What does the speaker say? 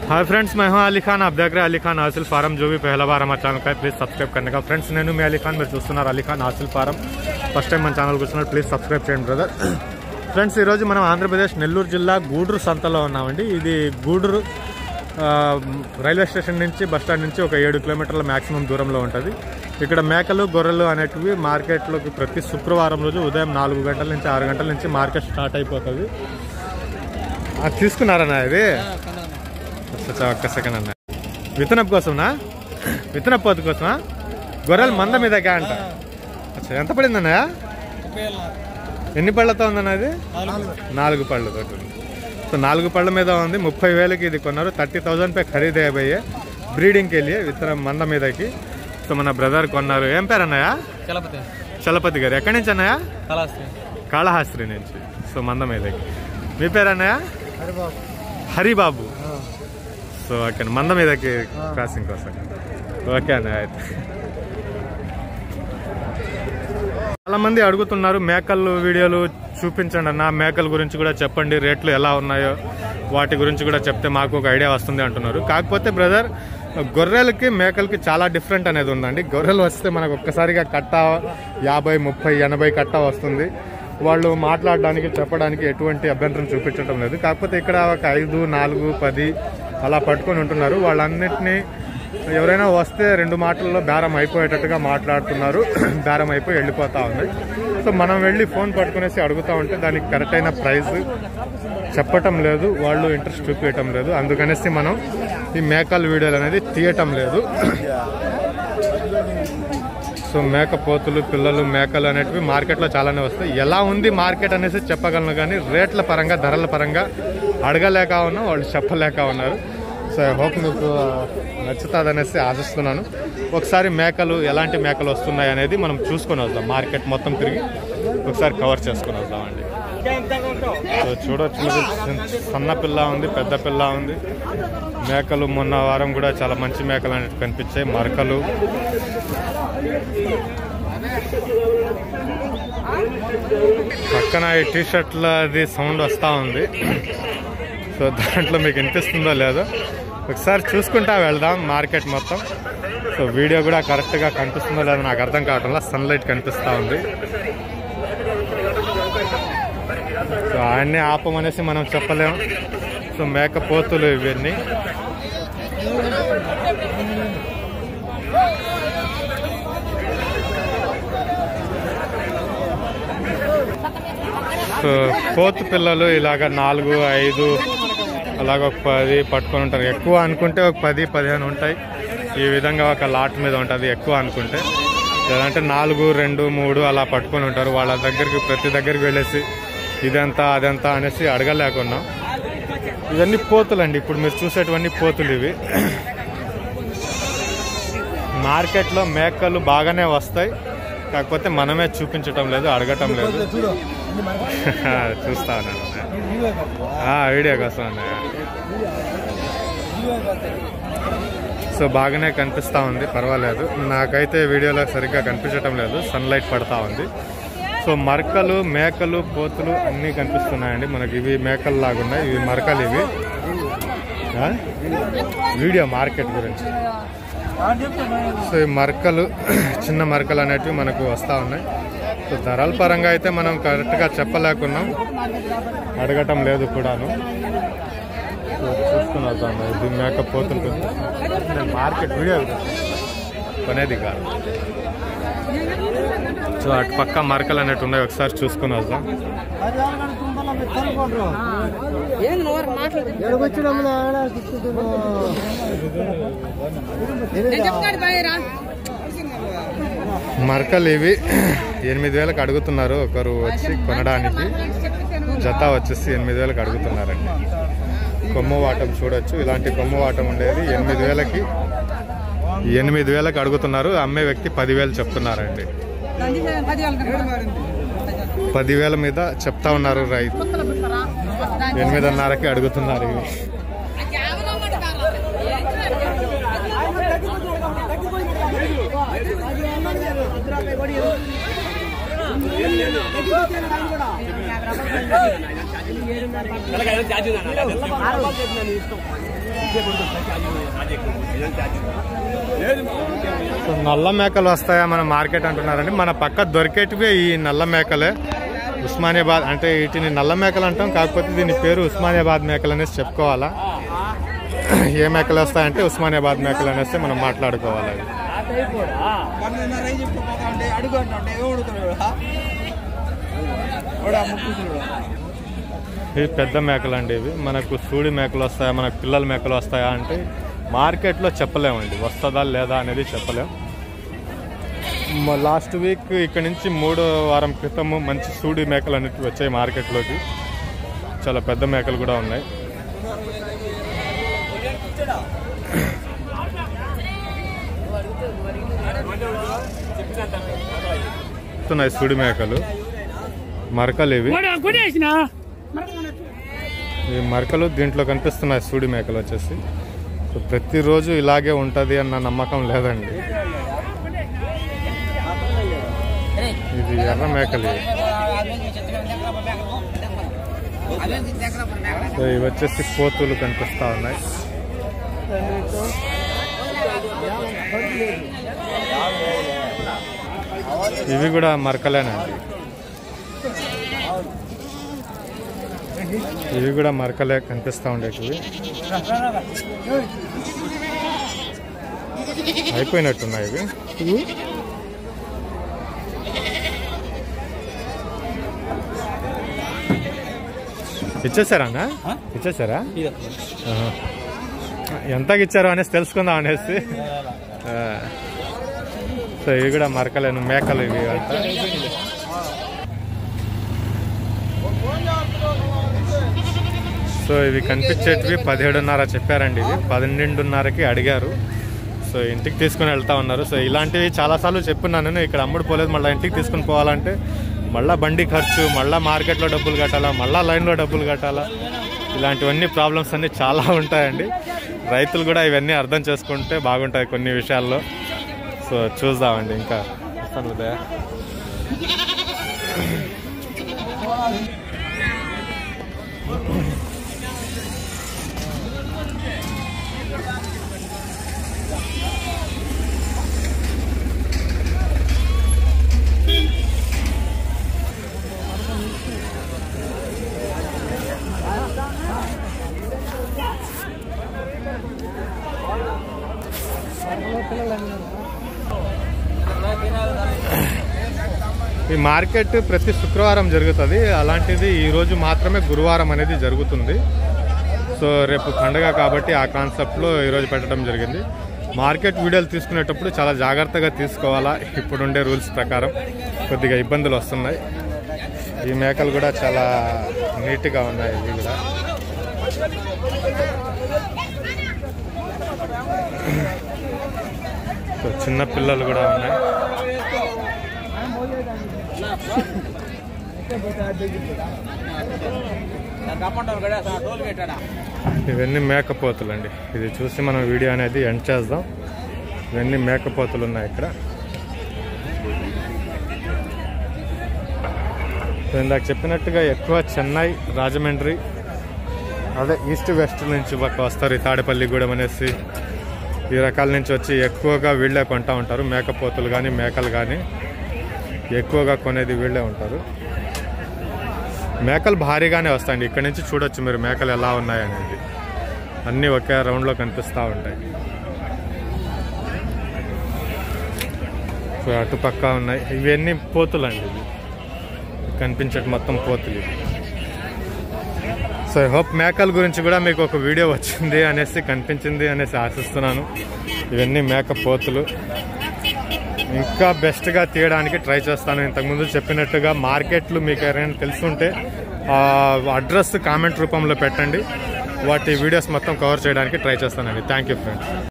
Hi friends, मैं हूं अली खान। आप देख रहे हैं अली खान हासिल फार्म। जो भी पहला बार हमारे ఛానల్ का प्लीज सब्सक्राइब करने का। फ्रेंड्स నేను మీ అలీ ఖాన్, మీరు చూస్తున్నారు అలీ ఖాన్ హాసిల్ ఫారం। ఫస్ట్ టైం మన ఛానల్కి వస్తున్నారు, ప్లీజ్ సబ్స్క్రైబ్ చేయండి బ్రదర్। ఫ్రెండ్స్ ఈరోజు మనం ఆంధ్రప్రదేశ్ నెల్లూరు జిల్లా గూడూరు సంతలో ఉన్నామండి। ఇది గూడూరు రైల్వే స్టేషన్ నుంచి బస్ స్టాండ్ నుంచి ఒక 7 కిలోమీటర్ల మ్యాక్సిమం దూరంలో ఉంటుంది। ఇక్కడ మేకలు గొర్రెలు అనేటివి మార్కెట్లోకి ప్రతి శుక్రవారం రోజు ఉదయం 4 గంటల నుంచి 6 గంటల నుంచి మార్కెట్ స్టార్ట్ అయిపోతుంది। అది తీసుకున్నారన్నా ఇది? ఒక్క సెకండ్ అన్న, విత్తనపు కోసమనా? విత్తనపు పోతు కోసమా? గొర్రెలు మంద మీదగా అంట। ఎంత పడిందన్న? ఎన్ని పళ్ళతో ఉందన్న? అది 4 పళ్ళతో। సో 4 పళ్ళ మీద ఉంది। 30,000కి ఇది కొన్నారు। 30,000 पे ఖరీదే భయ్యే బ్రీడింగ్కి వెళ్ళి విత్తనం మంద మీదకి। సో మన బ్రదర్ కొన్నారు। ఏం పేరు అన్నయ్య? చలపతి గారు। ఎక్కడి నుంచి అన్నయ్య? కాళహస్త్రి నుంచి। సో మంద మీదకి। మీ పేరు అన్నయ్య? హరిబాబు। సో ఓకే, మంద మీదకి క్రాసింగ్ కోసం। ఓకే అన్నయ్య, అయితే చాలా మంది అడుగుతున్నారు మేకలు వీడియోలు చూపించండి అన్న, మేకల గురించి కూడా చెప్పండి, రేట్లు ఎలా ఉన్నాయో వాటి గురించి కూడా చెప్తే మాకు ఒక ఐడియా వస్తుంది అంటున్నారు। కాకపోతే బ్రదర్, గొర్రెలకి మేకలకి చాలా డిఫరెంట్ అనేది ఉందండి। గొర్రెలు వస్తే మనకు ఒక్కసారిగా కట్ట 50, 30, 80 కట్ట వస్తుంది। వాళ్ళు మాట్లాడడానికి చెప్పడానికి ఎటువంటి అభ్యంతరం చూపించడం లేదు। కాకపోతే ఇక్కడ ఒక 5, 4, 10 అలా పట్టుకొని ఉంటున్నారు। వాళ్ళన్నిటినీ ఎవరైనా వస్తే 2 మాటల్లో బేరం అయిపోయేటట్టుగా మాట్లాడుతున్నారు। బేరం అయిపోయి వెళ్ళిపోతూ ఉంది। సో మనం వెళ్ళి ఫోన్ పట్టుకునేసి అడుగుతూ ఉంటే దానికి కరెక్ట్ అయిన ప్రైస్ చెప్పటం లేదు, వాళ్ళు ఇంట్రెస్ట్ చూపించటం లేదు। అందుకనేసి మనం ఈ మేకల వీడియోలు అనేది తీయటం లేదు। సో మేకపోతులు, పిల్లలు, మేకలు అనేటివి మార్కెట్లో చాలానే వస్తాయి। ఎలా ఉంది మార్కెట్ అనేసి చెప్పగలను, కానీ రేట్ల పరంగా, ధరల పరంగా అడగలేక ఉన్నాం, వాళ్ళు చెప్పలేక ఉన్నారు। సో ఐ హోప్ మీకు నచ్చుతుందనేసి ఆశిస్తున్నాను। ఒకసారి మేకలు, ఎలాంటి మేకలు వస్తున్నాయి అనేది మనం చూసుకొని వద్దాం। మార్కెట్ మొత్తం తిరిగి ఒకసారి కవర్ చేసుకొని వద్దామండి। సో చూడవచ్చు, సన్న పిల్ల ఉంది, పెద్ద పిల్ల ఉంది। మేకలు మొన్న వారం కూడా చాలా మంచి మేకలు అనేవి కనిపించాయి, మరకలు। పక్కన ఈ టీషర్ట్లది సౌండ్ వస్తూ ఉంది। సో దాంట్లో మీకు వినిపిస్తుందో లేదో ఒకసారి చూసుకుంటా వెళ్దాం మార్కెట్ మొత్తం। సో వీడియో కూడా కరెక్ట్గా కనిపిస్తుందో లేదో నాకు అర్థం కావట్లా, సన్లైట్ కనిపిస్తూ ఉంది। సో ఆయన్ని ఆపమనేసి మనం చెప్పలేము। సో మేకపోతులు ఇవన్నీ। సో పోతు పిల్లలు ఇలాగ 4, 5 అలాగ ఒక 10 పట్టుకొని ఉంటారు। ఎక్కువ అనుకుంటే ఒక 10, 15 ఉంటాయి। ఈ విధంగా ఒక లాట్ మీద ఉంటుంది ఎక్కువ అనుకుంటే। లేదంటే 4, 2, 3 అలా పట్టుకొని ఉంటారు। వాళ్ళ దగ్గరికి ప్రతి దగ్గరికి వెళ్ళేసి ఇదంతా అదంతా అనేసి అడగలేకున్నాం। ఇవన్నీ పోతులు అండి, ఇప్పుడు మీరు చూసేటువంటి పోతులు ఇవి। మార్కెట్లో మేకలు బాగానే వస్తాయి, కాకపోతే మనమే చూపించటం లేదు, అడగటం లేదు। చూస్తా ఉన్నాను వీడియో కోసం అన్నయ్య। సో బాగానే కనిపిస్తూ ఉంది, పర్వాలేదు। నాకైతే వీడియోలో సరిగ్గా కనిపించటం లేదు, సన్లైట్ పడతా ఉంది। సో మరకలు, మేకలు, పోతులు అన్నీ కనిపిస్తున్నాయండి మనకి। ఇవి మేకలు లాగున్నాయి, ఇవి మరకలు। ఇవి వీడియో మార్కెట్ గురించి। సో ఈ మరకలు, చిన్న మరకలు అనేటివి మనకు వస్తూ ఉన్నాయి। సో ధరల పరంగా అయితే మనం కరెక్ట్గా చెప్పలేకున్నాం, అడగటం లేదు కూడాను। చూసుకుని వద్దాం, ఇది మేకపోతులు। నేను మార్కెట్ వీడియో కొనేది కాదు। సో అటు పక్క మరకలు అనేవి ఉన్నాయి, ఒకసారి చూసుకుని వద్దాం। మరకలు ఇవి 8,000కి అడుగుతున్నారు ఒకరు వచ్చి కొనడానికి। జత వచ్చేసి 8,000కి అడుగుతున్నారండి। కొమ్ము వాటం చూడొచ్చు, ఇలాంటి కొమ్ము వాటం ఉండేది 8,000కి అడుగుతున్నారు। అమ్మే వ్యక్తి 10,000 చెప్తున్నారండి। 10,000 మీద చెప్తా ఉన్నారు రైతు, 8,500కి అడుగుతున్నారు ఇవి। సో నల్ల మేకలు వస్తాయా మన మార్కెట్ అంటున్నారండి. మన పక్క దొరికేటివే ఈ నల్ల మేకలే. ఉస్మానియాబాద్ అంటే వీటిని నల్ల మేకలు అంటాం, కాకపోతే దీని పేరు ఉస్మానియాబాద్ మేకలు అనేసి చెప్పుకోవాలా. ఏ మేకలు వస్తాయంటే ఉస్మానియాబాద్ మేకలు అనేసి మనం మాట్లాడుకోవాలి. ఇవి పెద్ద మేకలు అండి. ఇవి మనకు సూడి మేకలు వస్తాయా, మనకు పిల్లల మేకలు వస్తాయా అంటే మార్కెట్లో చెప్పలేమండి. వస్తుందా లేదా అనేది చెప్పలేం. లాస్ట్ వీక్ ఇక్కడ నుంచి 3వ వారం క్రితము మంచి సూడి మేకలు అనేవి వచ్చాయి మార్కెట్లోకి. చాలా పెద్ద మేకలు కూడా ఉన్నాయి. సూడి మేకలు మరకలు. ఇవి మరకలు దీంట్లో కనిపిస్తున్నాయి. సూడి మేకలు వచ్చేసి ప్రతిరోజు ఇలాగే ఉంటుంది అన్న నమ్మకం లేదండి. ఇది ఎర్ర మేకలు. సో ఇవి వచ్చేసి పోతులు కనిపిస్తా ఉన్నాయి. ఇవి కూడా మరకలేనండి. ఇవి కూడా మరకలే కనిపిస్తూ ఉండేటివి. అయిపోయినట్టున్నాయి ఇవి. ఇచ్చేసారా అన్న? ఇచ్చేసారా? ఎంతకి ఇచ్చారో అనేసి తెలుసుకుందాం అనేసి. సో ఇవి కూడా మరకలేను మేకలు. ఇవి అంతా సో ఇవి కనిపించేటివి 17:30 చెప్పారండి. ఇవి 12:30కి అడిగారు. సో ఇంటికి తీసుకుని వెళ్తా ఉన్నారు. సో ఇలాంటివి చాలాసార్లు చెప్పున్నాను నేను. ఇక్కడ అమ్ముడు పోలేదు, మళ్ళీ ఇంటికి తీసుకుని పోవాలంటే మళ్ళీ బండి ఖర్చు, మళ్ళీ మార్కెట్లో డబ్బులు కట్టాలా, మళ్ళీ లైన్లో డబ్బులు కట్టాలా. ఇలాంటివన్నీ ప్రాబ్లమ్స్ అన్నీ చాలా ఉంటాయండి. రైతులు కూడా ఇవన్నీ అర్థం చేసుకుంటే బాగుంటాయి కొన్ని విషయాల్లో. సో చూద్దామండి. ఇంకా వస్తాను ఉదయ. ఈ మార్కెట్ ప్రతి శుక్రవారం జరుగుతుంది. అలాంటిది ఈరోజు మాత్రమే గురువారం అనేది జరుగుతుంది. సో రేపు పండుగ కాబట్టి ఆ కాన్సెప్ట్లో ఈరోజు పెట్టడం జరిగింది. మార్కెట్ వీడియోలు తీసుకునేటప్పుడు చాలా జాగ్రత్తగా తీసుకోవాలా. ఇప్పుడుండే రూల్స్ ప్రకారం కొద్దిగా ఇబ్బందులు వస్తున్నాయి. ఈ మేకలు కూడా చాలా నీట్గా ఉన్నాయి. ఇవి కూడా చిన్న పిల్లలు కూడా ఉన్నాయి. ఇవన్నీ మేకపోతులు అండి. ఇది చూసి మనం వీడియో అనేది ఎండ్ చేద్దాం. ఇవన్నీ మేకపోతులు ఉన్నాయి ఇక్కడ. ఇందాక చెప్పినట్టుగా ఎక్కువ చెన్నై, రాజమండ్రి, అదే ఈస్ట్ వెస్ట్ నుంచి వస్తారు. ఈ తాడేపల్లిగూడెం అనేసి ఈ రకాల నుంచి వచ్చి ఎక్కువగా వీళ్ళే కొంటూ ఉంటారు. మేకపోతులు కానీ మేకలు కానీ ఎక్కువగా కొనేది వీళ్ళే ఉంటారు. మేకలు భారీగానే వస్తాయండి. ఇక్కడ నుంచి చూడొచ్చు మీరు మేకలు ఎలా ఉన్నాయనేది. అన్నీ ఒకే రౌండ్లో కనిపిస్తూ ఉంటాయి. సో అటుపక్క ఉన్నాయి. ఇవన్నీ పోతులు అండి. ఇవి కనిపించేటి మొత్తం పోతులు ఇవి. సో ఐ హోప్ మేకల గురించి కూడా మీకు ఒక వీడియో వచ్చింది అనేసి కనిపించింది అనేసి ఆశిస్తున్నాను. ఇవన్నీ మేకపోతులు. ఇంకా బెస్ట్గా తీయడానికి ట్రై చేస్తాను. ఇంతకుముందు చెప్పినట్టుగా మార్కెట్లు మీకు ఎవరైనా తెలుసుంటే అడ్రస్ కామెంట్ రూపంలో పెట్టండి. వాటి వీడియోస్ మొత్తం కవర్ చేయడానికి ట్రై చేస్తానండి. Thank you friends.